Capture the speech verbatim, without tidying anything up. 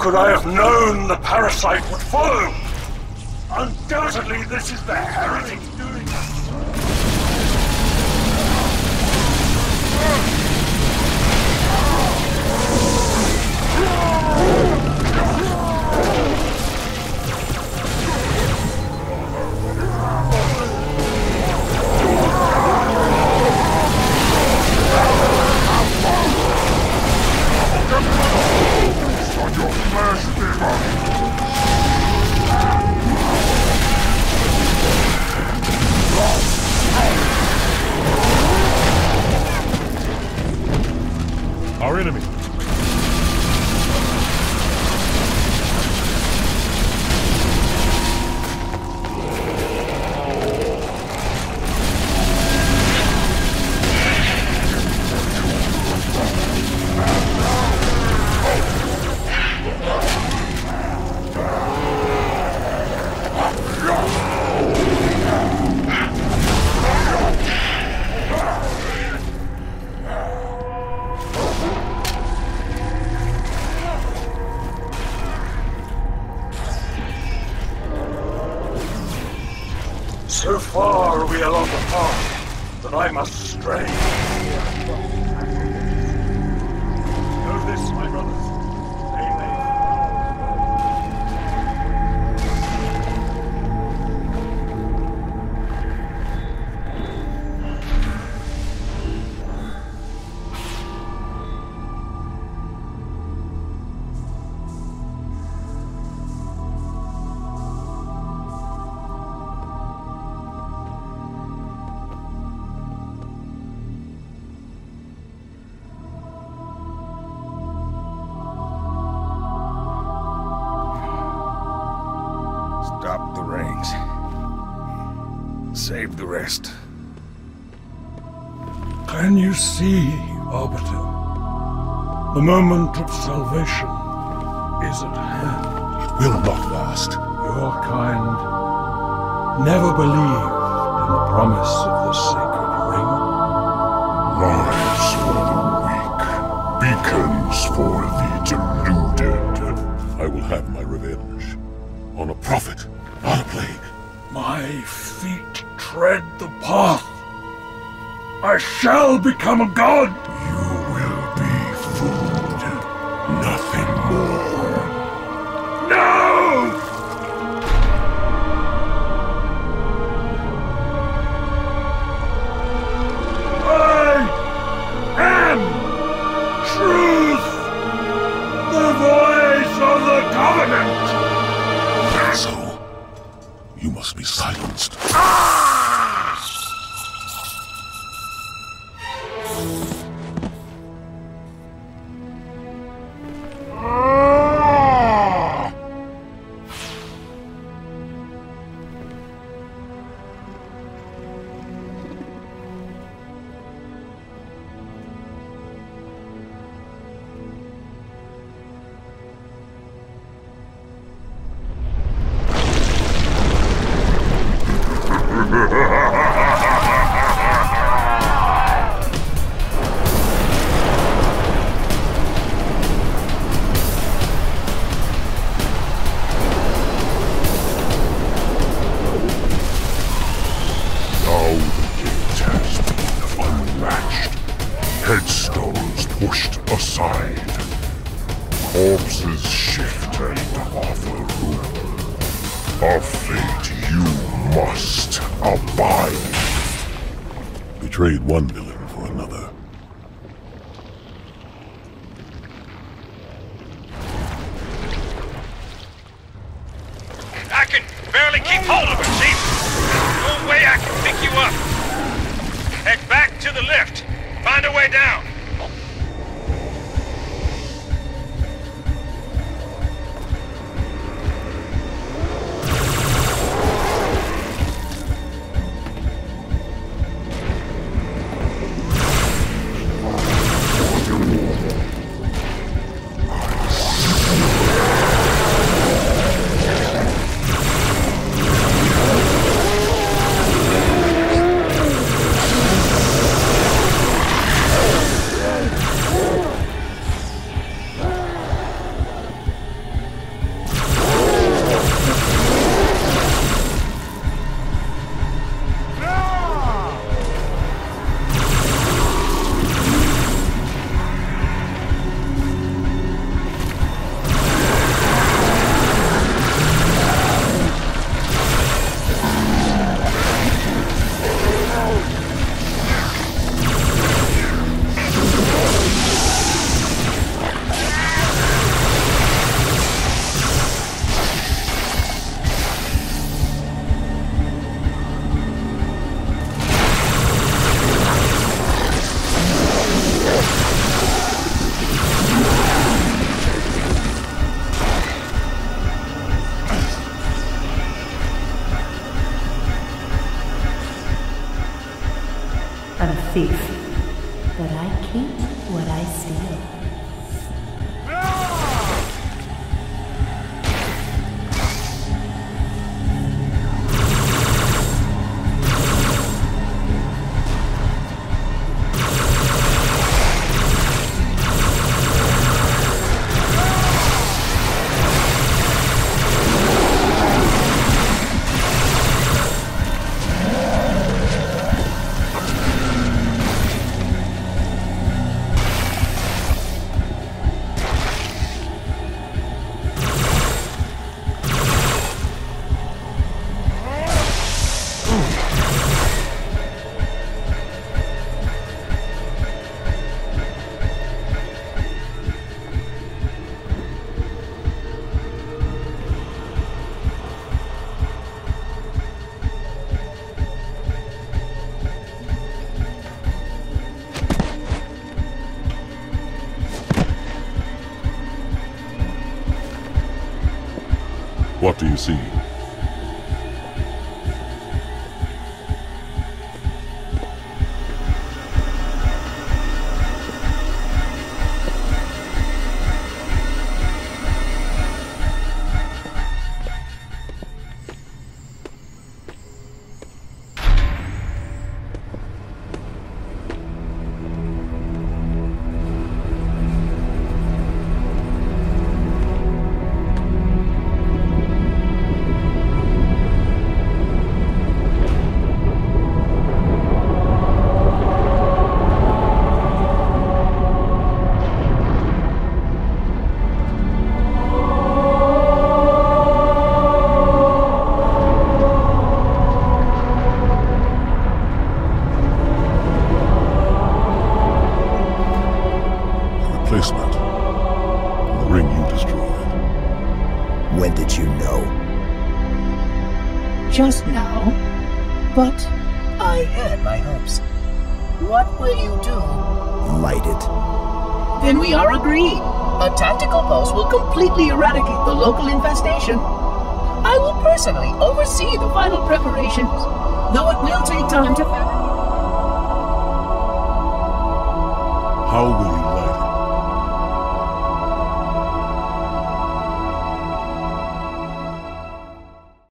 could I have known the parasite would follow? Undoubtedly, this is the heretic doing this. On your flesh, demon! Our enemy. So far we are on the path that I must stray. Know this, my brothers. They may Stop the rings. Save the rest. Can you see, Arbiter? The moment of salvation is at hand. It will not last. Your kind never believed in the promise of the sacred ring. Lies for the weak. Beacons for the deluded. I will have my revenge. On a prophet, not a plague. My feet tread the path. I shall become a god. You will be food. Nothing more. No! I am truth, the voice of the covenant. So, you must be silenced. Headstones pushed aside. Corpses shift and offer room. A fate you must abide. Betrayed one villain for another. I can barely keep hold of her, Chief. No way I can pick you up. Head back to the lift. Find a way down. I'm a thief, but I keep what I steal. What do you see? Replacement. The ring you destroyed. When did you know? Just now. But I had my hopes. What will you do? Light it. Then we are agreed. A tactical post will completely eradicate the local infestation. I will personally oversee the final preparations, though it will take time to fabricate. How will you